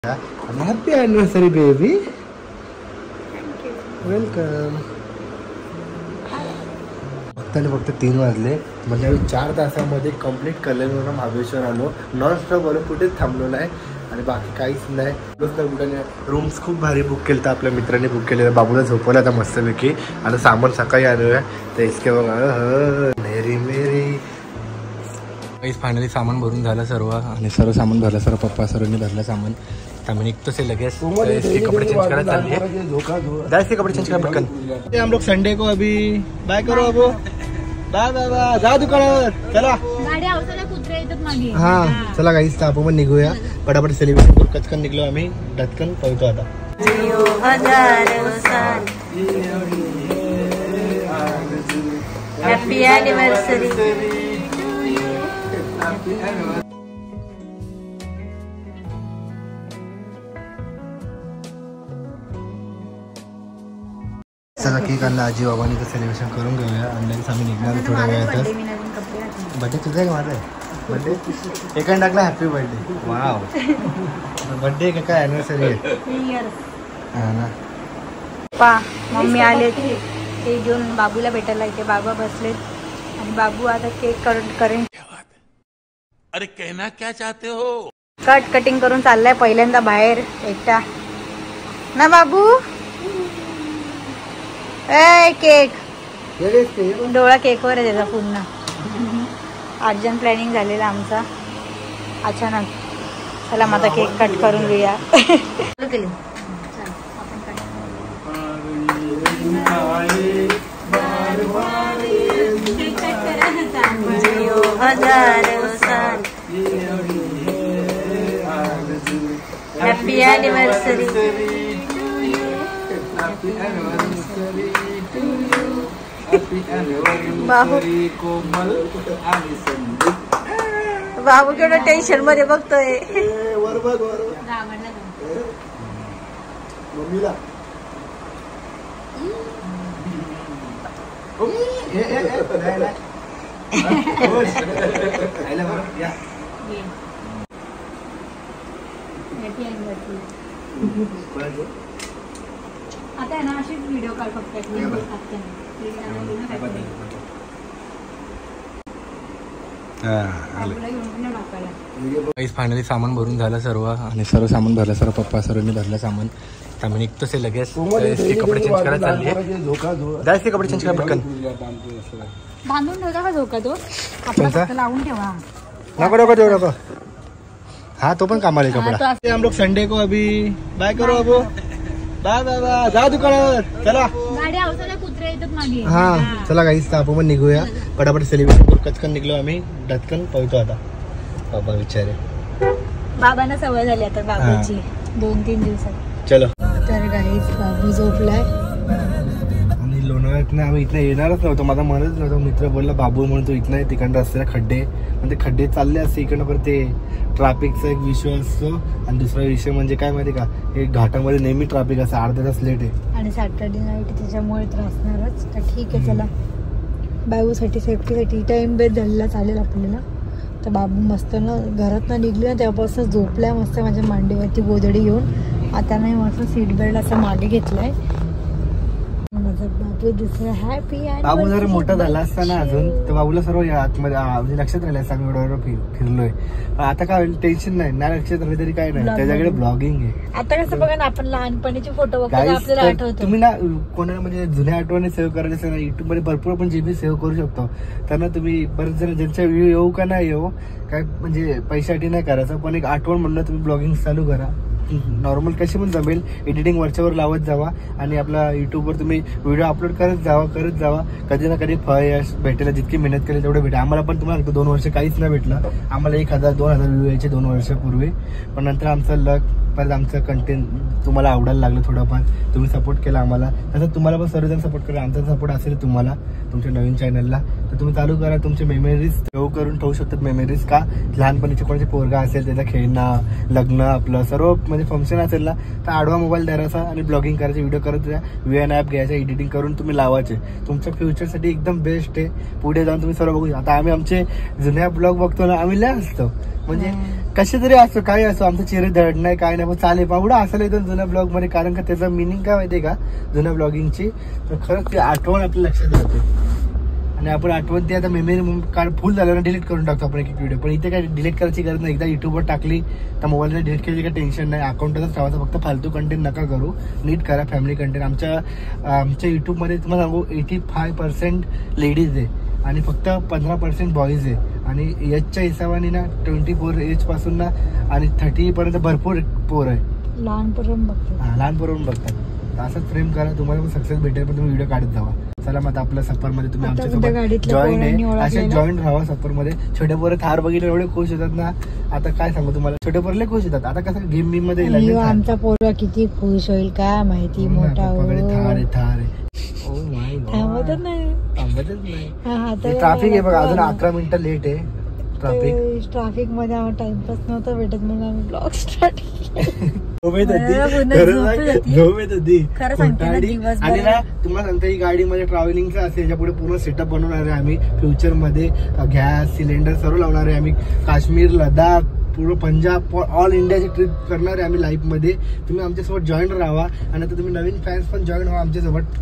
Happy anniversary baby. Welcome. फक्त 3 वाजले म्हणजे आम्ही 4 तासामध्ये कंप्लीट कल्याणवरून महाबळेश्वर आलो. नॉन स्टॉप वरून कुठेच थांबलो नाही आणि बाकी काहीच नाही. कुठे रूम्स खूप भारी बुक केलं तर आपल्या मित्रांनी बुक केलेलं. बाबूला झोपवलं आता मस्तपैकी. आता सामान सकाळी आलो आहे तर इसके बघा मेरी मेरी फायनली सामान भरून झालं सर्व आणि सर्व सामान भरलं. सर्व पप्पा सर्वांनी भरलं सामान. आम्ही निघतो से लगेच कपड़े चेंज करना चालले. जायचे कपड़े चेंज करना पटकन. हम लोग संडे को अभी बाय करो अब बाय बाय बाय जा दुकानावर चला. हाँ चला गाईस तर आपण पण निघूया. पटापट सेलिब्रेशन करू. कचकन निघलो आम्ही. डचकन पळतो आता. Happy anniversary. चला केक आणला आजी बाबांनी तर सेलिब्रेशन करून घेऊया. आणि आम्ही निघणार थोड्या वेळातच. बर्थडे तुझा आहे का माझा आहे बर्थडे. एकाने टाकला हॅपी बर्थडे. वाव बर्थडे का काय ॲनिव्हर्सरी आहे हा ना. पा मम्मी आले ते घेऊन बाबूला भेटायला इथे. बाबा बसलेत आणि बाबू आता केक करेन. अरे कहना क्या चाहते हो. कटिंग करून चाललाय पहिल्यांदा बाहेर एकटा ना बाबू. केक डोळा केकवर आहे त्याचा पूर्ण. अर्जंट प्लॅनिंग झालेला आमचा अचानक. चला मग आता केक कट करून घेऊया. Happy anniversary. बाबू केवढं टेन्शन मध्ये बघतोय. आता आहे ना अशीच व्हिडिओ काढ फक्त. फायनली सामान भरून झालं सर्व आणि सर्व सामान भरलं. सर्व पप्पा सर्वांनी भरलं सामान. आम्ही निघतो से लगेच कपडे चेंज करायला चालले. जायचे कपडे चेंज करा पटकन. बांधून ठेवता का झोका तो लावून ठेवा. नको नको देऊ नको. हाँ तो पण कामाला कपडा. हम लोग संडे को अभी बाय करो अब बाय बाय बाय जा दुकानावर चला. हाँ चला गाईस तर आपण पण निघूया. पटापट सेलिब्रेशन करू. कचकन निघलो आम्ही. डचकन पळतो आता. बाबा विचारे बाबांना सवय झाली आता बाबाची 2-3 दिवसात. चलो तर गाईस बाबू झोपलाय आणि लोणावळ्यात ना आम्ही इथं येणारच नव्हतो. माझा मनच नव्हतं. मित्र बोलला बाबू म्हणून तू इथं तिकडं रस्त्याला खड्डे म्हणजे खड्डे चालले असते इकडनं. पण ते ट्रॅफिकचा एक विषय असतो आणि दुसरा विषय म्हणजे काय माहिती का हे घाटामध्ये नेहमी ट्रॅफिक असं अर्धा तास लेट आहे आणि सॅटर्डे नाईट त्याच्यामुळे त्रासणारच. तर ठीक आहे चला बाबूसाठी सेफ्टीसाठी टाइम बेस झालेला चालेल आपल्याला. तर बाबू मस्त ना घरात ना निघली ना तेव्हापासून झोपलाय मस्त माझ्या मांडीवरती गोधडी घेऊन. आता नाही मस्त सीट बेल्ट असं मागे घेतलाय. माझा बाबू दुसरा हॅपी. बाबू जर मोठा झाला असता ना अजून तर बाबूला सर्व आतमध्ये लक्षात राहिलं असं आम्ही रोडवर फिरलोय. आता काय होईल टेन्शन नाही. नाही लक्षात राहिलं तरी काय नाही. त्याच्याकडे ब्लॉगिंग आहे. आता कसं बघा ना आपण लहानपणीचे फोटो बघतो आपल्याला आठवतं. तुम्ही ना कोणाला म्हणजे जुन्या आठवणी सेव्ह करायला असेल ना युट्यूब मध्ये भरपूर आपण जीबी सेव्ह करू शकतो. त्यांना तुम्ही बरेच जण ज्यांच्या व्ह्यू येऊ का नाही येऊ काय म्हणजे पैशासाठी नाही करायचं पण एक आठवण म्हणलं तुम्ही ब्लॉगिंग चालू करा. नॉर्मल कशी पण जमेल. एडिटिंग वरच्यावर लावत जावा आणि आपला युट्यूबवर तुम्ही व्हिडिओ अपलोड करत जावा. कधी ना कधी फळ यश भेटायला जितकी मेहनत केली तेवढं भेटेल. आम्हाला पण तुम्हाला 2 वर्ष काहीच नाही भेटलं. आम्हाला 1000-2000 व्ह्यू यायचे 2 वर्षापूर्वी. पण नंतर आमचं लक परत आमचं कंटेंट तुम्हाला आवडायला लागलं थोडंफार. तुम्ही सपोर्ट केला आम्हाला तसं तुम्हाला पण सर्वजण सपोर्ट करा. आमचा सपोर्ट असेल तुम्हाला तुमच्या नवीन चॅनलला तर तुम्ही चालू करा. तुमचे मेमरीज सेव्ह करून ठेवू शकतात. मेमरीज का लहानपणीचे कोणाचे पोरगा असेल त्याचा खेळणं लग्न आपलं सर्व म्हणजे फंक्शन असेल ना तर आडवा मोबाईल द्यायचा आणि ब्लॉगिंग करायचे. व्हिडिओ करत जा. VN ॲप घ्यायचं एडिटिंग करून तुम्ही लावायचे. तुमच्या फ्युचरसाठी एकदम बेस्ट आहे. पुढे जाऊन तुम्ही सर्व बघू. आता आम्ही आमचे जुन्या ब्लॉग बघतो ना आम्ही लय असतो म्हणजे कसे तरी असो काय असो आमचे चेहरे धड नाही काय नाही पण चालेल पाहुडा असायला येतो जुन्या ब्लॉग मध्ये. कारण का त्याचं मिनिंग काय माहितीये का जुन्या ब्लॉगिंगची, तर खरंच ती आठवण आपल्या लक्षात राहते. आणि आपण आठवण ती आता मेमरी कार्ड फुल झाल्यावर डिलीट करून टाकतो आपण एक डिव्हिडिओ. पण इथे काय डिलीट करायची गरज नाही. एकदा युट्यूबवर टाकली तर मोबाईलला डिलीट करायची काही टेन्शन नाही. अकाउंटच ठेवायचं, फक्त फालतू कंटेंट नका करू, नीट करा फॅमिली कंटेंट. आमच्या युट्यूबमध्ये तुम्हाला सांगू 85% लेडीज आहे आणि फक्त 15% बॉईज आहे. आणि एजच्या हिशोबाने ना 24 एज पासून ना आणि 30 पर्यंत भरपूर पोर आहे. लहान पोरून बघतात. लहान पोरून बघतात. असंच फ्रेम करा, तुम्हाला पण सक्सेस भेटेल. पण तुम्ही व्हिडिओ काढत जावा. चला मग आपल्या सफर मध्ये तुम्ही आमच्यासोबत जॉईन आहे, असे जॉईन राहा सफर मध्ये. छोटे पोरं थार बघितले एवढे खुश होतात ना, आता काय सांगू तुम्हाला. छोटे पोरले खुश होतात. आता कसं गेम बीम मध्ये आमचा पोरगा किती खुश होईल काय माहिती. मोठा थार आहे. थांबतच नाही. ट्रॅफिक आहे बघा, अजून 11 मिनिटं लेट आहे. ट्रॅफिक मध्ये आम्हाला टाइमपास नव्हता भेटत म्हणून आम्ही ब्लॉग स्टार्ट आणि ना तुम्हाला सांगता ही गाडीमध्ये ट्रॅव्हलिंगचं असेल याच्या पूर्ण सेटअप बनवणार आहे आम्ही. फ्युचर मध्ये गॅस सिलेंडर सर्व लावणार आहे आम्ही. काश्मीर लडाख पूर्ण पंजाब ऑल इंडियाची ट्रिप करणार आहे आम्ही लाईफ मध्ये. तुम्ही आमच्यासोबत जॉईन राहा आणि आता तुम्ही नवीन फॅन्स पण जॉईन व्हा आमच्यासोबत.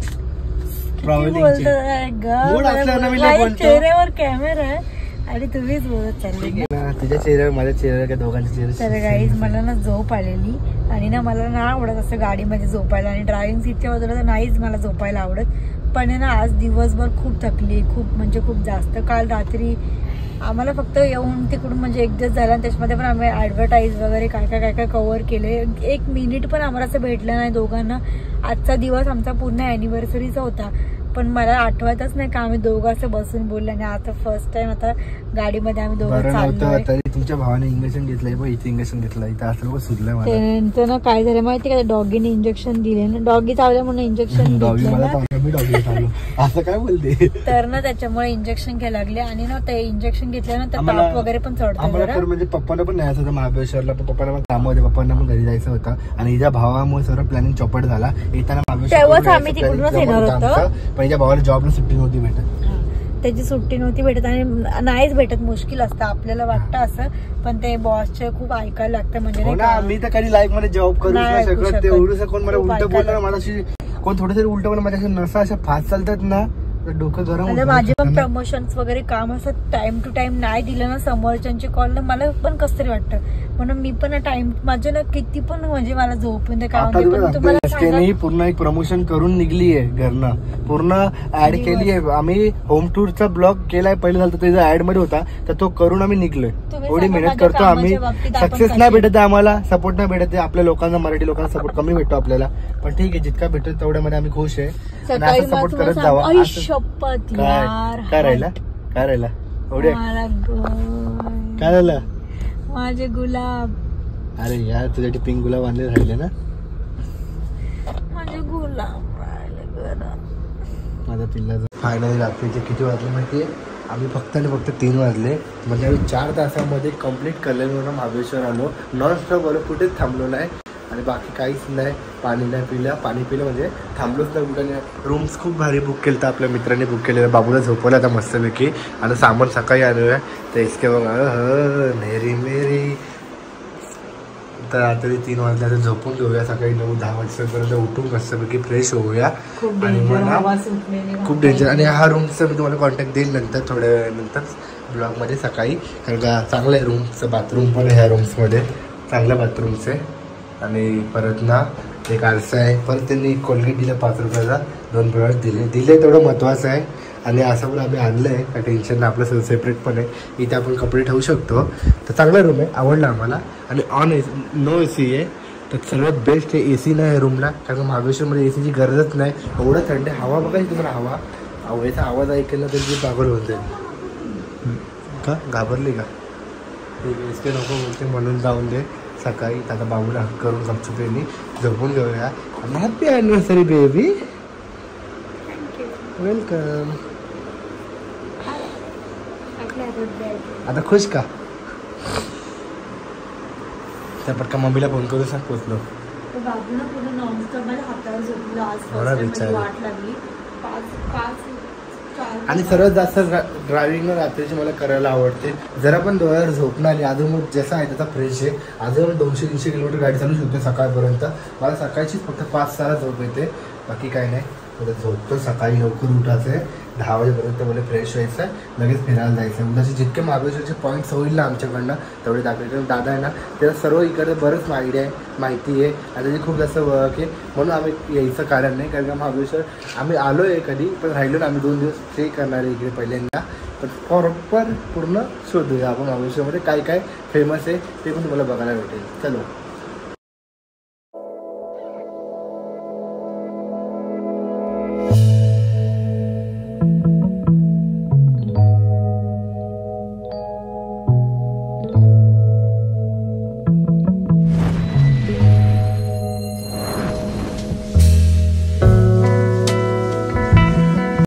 चेहऱ्यावर कॅमेरा आहे आणि तुम्हीच बोलत चालले तुझ्या चेहऱ्यावर माझ्या चेहऱ्यावर काय दोघांच्या चेहरे. तर गाईज मला ना झोप आलेली आणि ना मला ना आवडत असं गाडीमध्ये झोपायला आणि ड्रायव्हिंग सीटच्या बाजूला तर नाहीच मला झोपायला आवडत. पण ना आज दिवसभर खूप थकली, खूप म्हणजे खूप जास्त. काल रात्री आम्हाला फक्त येऊन तिकडून म्हणजे एक दिवस झाला आणि त्याच्यामध्ये पण आम्ही ऍडव्हर्टाईज वगैरे काय काय कव्हर केले. 1 मिनिट पण आम्हाला असं भेटलं नाही दोघांना. आजचा दिवस आमचा पूर्ण अॅनिव्हर्सरीचा होता पण मला आठवतच नाही का आम्ही दोघं असं बसून बोललो. आणि आता फर्स्ट टाइम आता गाडीमध्ये आम्ही दोघं चाललोय. तरी तुमच्या भावाने इंजेक्शन घेतलंय पण इथे इंजेक्शन घेतलं इथं असं सुटलंय मला. त्यांचं ना काय झालं माहिती का, डॉगीने इंजेक्शन दिले ना, डॉगी चावलं म्हणून इंजेक्शन असं काय बोलते. तर ना त्याच्यामुळे इंजेक्शन घ्यायला लागले आणि ना ते इंजेक्शन घेतल्यानंतर ताप वगैरे पण चढतो. म्हणजे पप्पाला पण न्यायचं होतं महाबळेश्वरला, पण पप्पाला पण काम होते, पप्पांना पण घरी जायचं होतं. आणि हिच्या भावामुळे सर्व प्लॅनिंग चौपट झाला. येताना तेव्हाच आम्ही तिकडूनच येणार होतो पण हिच्या भावाला जॉबला सुट्टी नव्हती भेटत. त्याची सुट्टी नव्हती भेटत आणि नाहीच भेटत, मुश्किल असतं. आपल्याला वाटतं असं पण ते बॉसचे खूप ऐकायला लागतं. म्हणजे मी तर कधी लाईफ मध्ये जॉब करू नाही शकत. ते एवढं कोण मला उलट बोललं माझ्याशी, कोण थोडंसरी उलट बोललं माझ्याशी नसा अशा फास्ट चालतात ना डोकं गरम. म्हणजे माझे पण प्रमोशन्स वगैरे काम असं टाइम टू टाइम नाही दिलं ना समोरच्यांची कॉल ना मला पण कसं तरी वाटतं. म्हणून मी पण टाइम माझं ना किती पण म्हणजे मला झोपून काय पूर्ण एक प्रमोशन करून निघली आहे घरनं, पूर्ण ऍड केली आहे आम्ही. होम टूरचा ब्लॉग केलाय पहिलं झालं त्याचा ऍड मध्ये होता तर तो करून आम्ही निघलोय. एवढी मेहनत करतो आम्ही. सक्सेस नाही भेटत आम्हाला, सपोर्ट नाही भेटत. आपल्या लोकांना मराठी लोकांना सपोर्ट कमी भेटतो आपल्याला. पण ठीक आहे जितका भेटतो तेवढ्यामध्ये आम्ही खुश आहे. सपोर्ट करत जावा. काय राहिला एवढे काय झालं माझे गुलाब. अरे यार तुझ्यासाठी पिंक गुलाब आणले राहिले ना. माझे गुलाब माझा पिल्लाचा. फायनली रात्रीचे किती वाजले माहितीये, आम्ही फक्त आणि फक्त 3 वाजले. म्हणजे आम्ही 4 तासामध्ये कम्प्लीट कल्याणवरून महाबळेश्वर आलो. नॉन स्टॉप आलो, कुठेच थांबलो नाही आणि बाकी काहीच नाही. पाणी नाही पिलं, पाणी पिलं म्हणजे थांबलोच नाही कुठे. रूम्स खूप भारी बुक केलं, आपल्या मित्रांनी बुक केलेलं. बाबूला झोपवलं आता मस्तपैकी. आणि सामान सकाळी आलो आहे तर इसके बघा मेरी मेरी. तर रात्री 3 वाजल्या तर झोपून घेऊया. सकाळी 9-10 वाजेपर्यंत उठून मस्तपैकी फ्रेश होऊया. आणि मग खूप डेंजर. आणि हा रूमचा मी तुम्हाला कॉन्टॅक्ट देईल नंतर थोड्या वेळानंतर ब्लॉगमध्ये सकाळी. कारण का चांगलं आहे रूमचं. बाथरूम पण ह्या रूम्समध्ये चांगल्या बाथरूम्स आहे. आणि परत ना एक आरसा आहे. परत त्यांनी कोलगेट दिलं 5 रुपयाचा, 2 ब्रश दिले तेवढं महत्त्वाचं आहे. आणि असं पण आम्ही आणलं आहे का टेन्शन नाही. आपलं सेपरेट पण आहे, इथे आपण कपडे ठेवू शकतो. तर चांगला रूम आहे, आवडला आम्हाला. आणि ऑन नो AC आहे तर सर्वात बेस्ट आहे. AC नाही आहे रूमला, कारण महाबळेश्वरमध्ये ACची गरजच नाही. एवढं थंड हवा बघायची तुम्हाला. हवेचा आवाज ऐकायला तरी पागल होते का. घाबरली का इसके नको बोलते म्हणून जाऊन दे. सकाळी आता बाबूला हक करून गपचुपेनी झोपून घेऊया. Happy anniversary baby, welcome. आता खुश का. त्या पटका मम्मीला फोन करू सांग पोचलो. बाबूला पुढे नॉनस्टॉप माझ्या हातावर झोपलं. आज वाट लागली. आणि सर्वात जास्त ड्रायव्हिंग रात्रीची मला करायला आवडते. जरा पण डोळ्यावर झोप नाही आली अजून मग जसा आहे त्याचा फ्रेश आहे. अजून 200-300 किलोमीटर गाडी चालू शकते सकाळपर्यंत. मला सकाळचीच फक्त 5-6 झोप येते, बाकी काय नाही. मला झोपतो, सकाळी लवकर उठायचं आहे, 10 वाजेपर्यंत मला फ्रेश व्हायचं आहे, लगेच फिरायला जायचं आहे. उद्याचे जितके महाबळेश्वरचे पॉईंट्स होईल ना आमच्याकडनं तेवढे दाखवायचे. दादा आहे ना त्याला सर्व इकडे बरंच आयडिया आहे, माहिती आहे आणि त्याची खूप जास्त ओळख आहे. म्हणून आम्ही यायचं कारण नाही, कारण का महाबळेश्वर आम्ही आलो आहे कधी पण राहिलो ना, आम्ही 2 दिवस स्टे करणार आहे इकडे पहिल्यांदा. पण प्रॉपर पूर्ण शोधूया आपण महाबळेश्वरमध्ये काय काय फेमस आहे ते पण तुम्हाला बघायला भेटेल. चलो.